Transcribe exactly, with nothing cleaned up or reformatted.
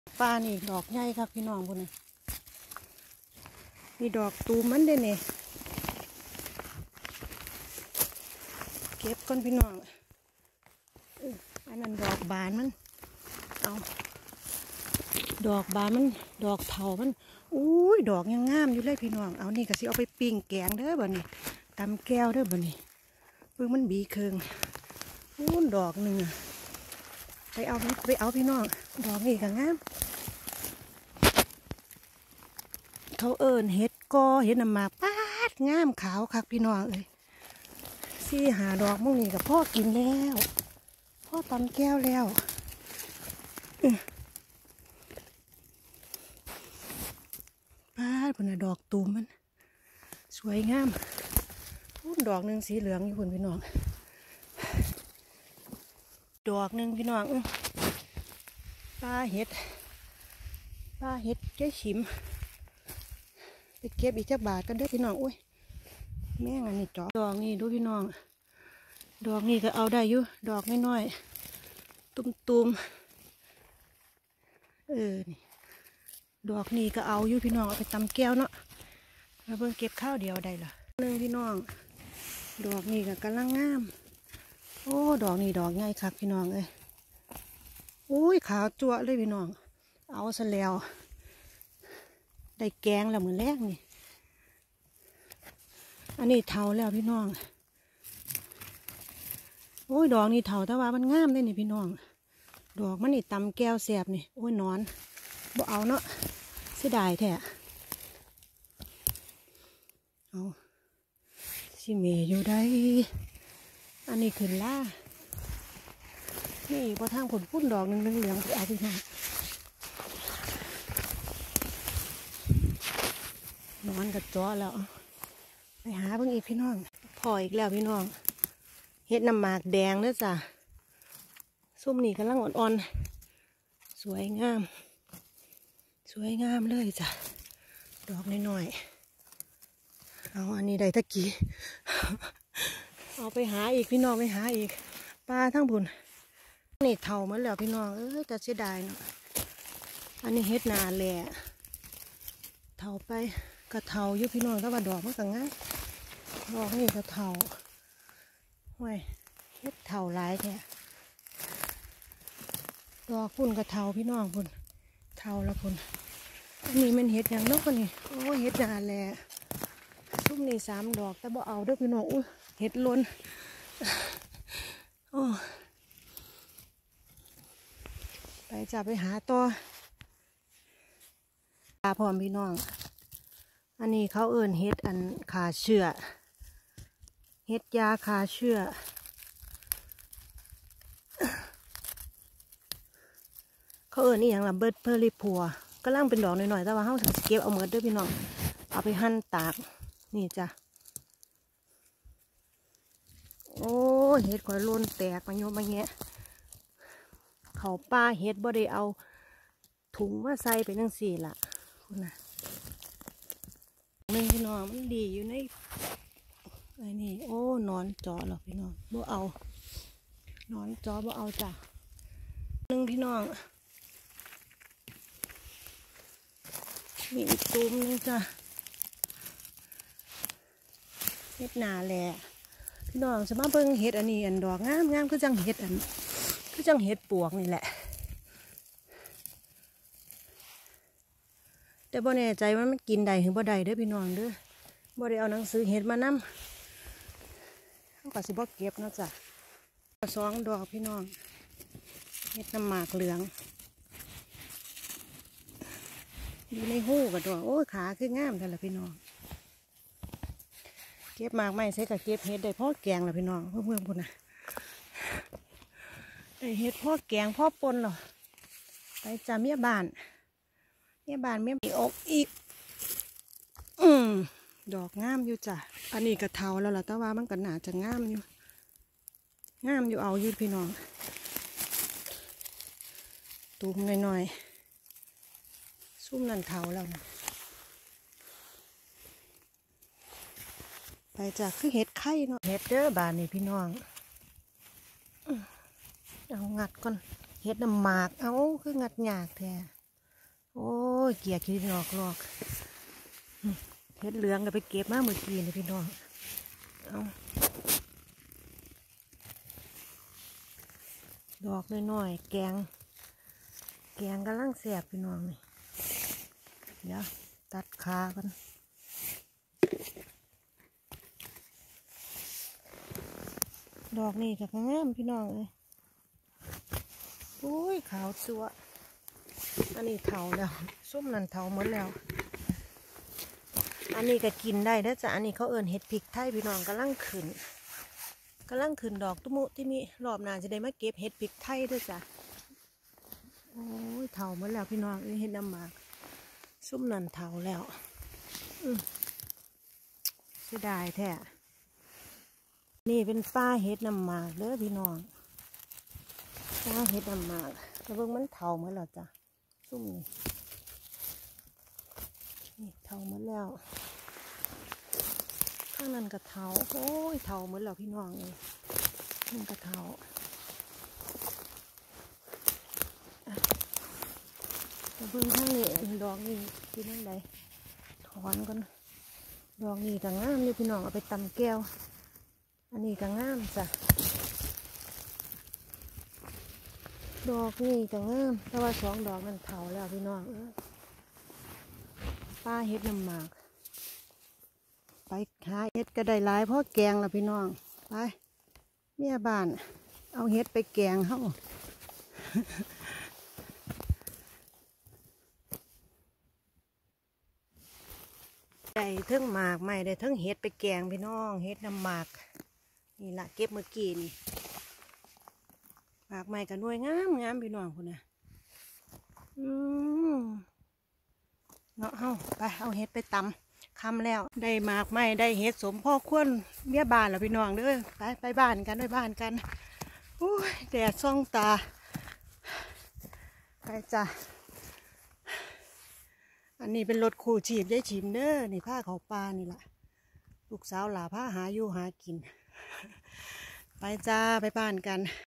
ปลานี่ดอกใหญ่ครับพี่น้องพุ่นนี่ดอกตูมมันได้เนี่ยเก็บก้อนพี่น้องอันนั้นดอกบานมันเอาดอกบานมันดอกเถามันอุ้ยดอกยังงามอยู่เลยพี่น้องเอานี่ก็สิเอาไปปิ้งแกงเด้อบ่นี่ตำแก้วเด้อบ่นี่เพิ่งมันบีเคืองอู้ดอกหนึ่งไปเอาไปเอาพี่น้องดอกนี่ก็งามเขาเอิญเห็ดกอเห็ดน้ำหมากปาดงามขาวคักพี่น้องเอ้ยซี่หาดอกมุ่งนี่กับพ่อกินแล้วพ่อตำแก้วแล้วปาดพุ่นน่ะดอกตูมมันสวยงามดอกหนึ่งสีเหลืองอยู่พุ่นพี่น้องดอกหนึ่งพี่น้องปลาเห็ดปลาเห็ดเจ๊ฉิมไปเก็บอีกจักบาทกันเด้อพี่น้องอุ้ยแม่งอันนี้จอกดอกนี่ดูพี่น้องดอกนี่ก็เอาได้อยู่ดอกน้อยๆตุ้มๆเออนี่ดอกนี่ก็เอาอยู่พี่น้องเอาไปตำแก้วเนาะมาเบิ่งเก็บข้าวเดียวได้ล่ะหนึ่งพี่น้องดอกนี่ก็กำลังงามโอ้ดอกนี่ดอกง่ายคักพี่น้องเอ้ยอุ้ยขาวจั่วเลยพี่น้องเอาซะแล้วได้แกงแล้วเหมือนแรกนี่อันนี้เทาแล้วพี่น้องโอ้ยดอกนี่เทาแต่ว่ามันงามได้นี่พี่น้องดอกมันนี่ตำแก้วแสบนี่โอ้ยนอนบ่เอาเนาะเสียดายแท้เอาสิเมย์อยู่ได้อันนี้ขึ้นล่านี่พอทางผลพุ่นดอกหนึ่งเหลืองๆเอาพี่น้องนอนกับจ้อแล้วไปหาเพิ่งอีกพี่น้องพออีกแล้วพี่น้องเฮ็ดน้ำหมากแดงเด้อจ้ะส้มนี่กำลังอ่อนๆสวยงามสวยงามเลยจ้ะดอกน้อยๆเอาอันนี้ได้ตะกี้เอาไปหาอีกพี่น้องไปหาอีกปลาทั้งบุญนี่เท่ามันแล้วพี่น้องเอ้ยแต่เสียดายเนาะอันนี้เฮ็ดนาแหละเท่าไปกระเท่ายุพี่น้องถ้าว่าดอกมันก็ง่ายดอกนี่กระเท่าห้วยเฮ็ดเท่าหลายแท้ดอกพุ่นกระเท่าพี่น้องพุ่นเท่าละพุ่นอันนี้มันเฮ็ดอย่างนกนี่โอ้เฮ็ดนาแหละซุ้มนี่สามดอกแต่บ่เอาเด้อพี่น้องอุ้ยเฮ็ดล้นโอ้ไปจับไปหาต่อปลาพร้อมพี่น้องอันนี้เขาเอิ้นเฮ็ดอันขาเชื่อเฮ็ดยาขาเชื่อเขาเอิ้นนี่อย่างละเบิดเพอริพัวก็ล่างเป็นดอกหน่อยๆแต่ว่าเขาจะเก็บเอาเมือด้วยพี่น้องเอาไปหั่นตากนี่จ้ะโอ้เฮ็ดข่อยล้นแตกมาโยมมาเงี้ยเขาป้าเฮ็ดบ่ได้เอาถุงมาใส่ไปนั่งสี่ละคุณน่ะหนึ่งพี่น้องมันดีอยู่ในไอ้นี่โอ้นอนจอหรอพี่น้องบ่เอานอนจอบ่เอาจ้ะหนึ่งพี่น้องมีอีกตูมนึงจ้ะเฮ็ดนาแหละพี่น้องจะมาเบิ่งเห็ดอันนี้อันดอกงามงามคือจังเห็ดอันคือจังเห็ดปวกนี่แหละแต่บ่แน่ใจว่ามันกินได้หรือบ่ได้เด้อพี่น้องเด้อบ่ได้เอาหนังสือเห็ดมานำเขาก็สิบ่เก็บนะจ๊ะสองดอกพี่น้องเห็ดน้ำหมากเหลืองอยู่ในหู้กับดอกโอ้ขาคืองามแต่ละพี่น้องเก็บมากไม่ใช่กับเก็บเห็ดได้พ่อแกงละพี่น้องเพื่อนเพื่อนคุณนะได้เห็ดพ่อแกงพ่อปนหรอไปจ่าเมียบานเมียบานเมียมีอกอีกอืมดอกงามอยู่จ้ะอันนี้กระเทาแล้วล่ะแต่ว่ามันก็หนาจะงามอยู่งามอยู่เอาอยู่พี่น้องตูมหน่อยๆซุ่มนั่นเทาแล้วนะไปจากคือเห็ดไข่เนาะเห็ดเด้อบานนี่พี่น้องเอางัดก่อนเห็ดน้ำหมากเอาคืองัดหยากแท้โอ้ยเกียร์ขี้ดอกหลอกเห็ดเหลืองก็ไปเก็บมาเมื่อกี้เลยพี่น้องเอาดอกน้อยๆแกงแกงกำลังแสบพี่น้องนี่เดี๋ยวตัดขากันดอกนี่ก็งามพี่น้องเลยโอ้ยขาวสัวอันนี้เถาแล้วส้มนั่นเถาหมดแล้วอันนี้ก็กินได้นะจ๊ะอันนี้เขาเอิ้นเห็ดพริกไทยพี่น้องกำลังขึ้นกำลังขึ้นดอกตุมุที่มีรอบหน้าจะได้มาเก็บเห็ดพริกไทยด้วยจ้ะโอ้ยเถาหมดแล้วพี่น้องเห็ดน้ำหมากส้มนั่นเถาแล้วอืมเสียดายแท้นี่เป็นป้าเห็ดน้ำหมากเด้อพี่น้องป้าเห็ดน้ำหมากแล้วเบิ่งมันเถาหมดแล้วจ้ะส้มนี่นี่เถาหมดแล้วข้างนั้นกระเถาโอ้ยเถาหมดแล้วพี่น้องเลยนี่กระเถาแล้วเบิ่งข้างนี้ดอกนี่ที่นั่นใดถอนก่อนดอกนี่ก็งามเลยพี่น้องเอาไปตำแก้วอันนี้ก็งามจ้ะดอกนี่ก็งามแต่ว่าสองดอกมันเถาแล้วพี่น้องเออป้าเฮ็ดน้ำหมากไปหาเฮ็ดก็ได้หลายเพราะแกงละพี่น้องไปเมียบ้านเอาเฮ็ดไปแกงเฮาได้ทั้งหมากไม่ได้ทั้งเฮ็ดไปแกงพี่น้องเฮ็ดน้ำหมากนี่ละเก็บเมื่อกี้นี่หมากใหม่กับหน่วยงามงามพี่น้องคุณนะอืมเนาะเฮาไปเอาเฮ็ดไปตำคำแล้วได้หมากใหม่ได้เฮ็ดสมพ่อควรเมียบ้านแล้วพี่น้องเด้อไปไปบ้านกันไปบ้านกันอุ้ยแดดส่องตาไปจ้ะอันนี้เป็นรถคู่ชีพยายชิมเด้อนี่ผ้าเขาปลานี่แหละลูกสาวหลาผ้าหาอยู่หากินไปจ้าไปบ้านกัน